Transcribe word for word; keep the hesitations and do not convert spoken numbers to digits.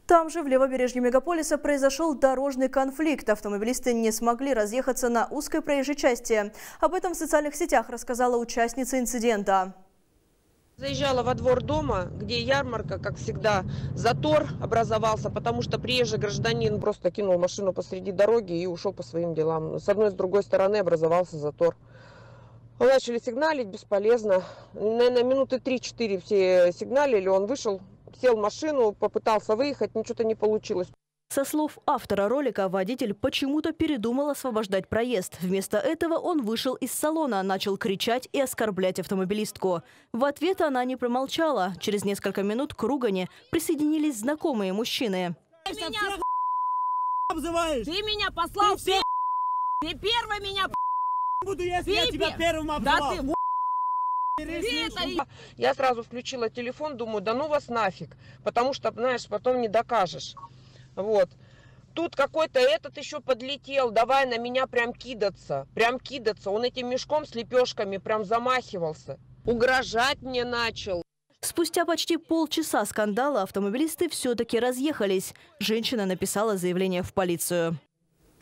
Там же, в левобережье мегаполиса, произошел дорожный конфликт. Автомобилисты не смогли разъехаться на узкой проезжей части. Об этом в социальных сетях рассказала участница инцидента. Заезжала во двор дома, где ярмарка, как всегда, затор образовался, потому что приезжий гражданин просто кинул машину посреди дороги и ушел по своим делам. С одной и с другой стороны образовался затор. Начали сигналить, бесполезно. Наверное, минуты три-четыре все сигналили, он вышел, сел в машину, попытался выехать, ничего-то не получилось. Со слов автора ролика, водитель почему-то передумал освобождать проезд. Вместо этого он вышел из салона, начал кричать и оскорблять автомобилистку. В ответ она не промолчала. Через несколько минут к ругани присоединились знакомые мужчины. Ты меня, обзываешь? Ты меня послал, ты, ты первый меня буду, если я тебя первым обзывал. Да ты... Я сразу включила телефон, думаю, да ну вас нафиг, потому что, знаешь, потом не докажешь. Вот. Тут какой-то этот еще подлетел, давай на меня прям кидаться, прям кидаться. Он этим мешком с лепешками прям замахивался, угрожать мне начал. Спустя почти полчаса скандала автомобилисты все-таки разъехались. Женщина написала заявление в полицию.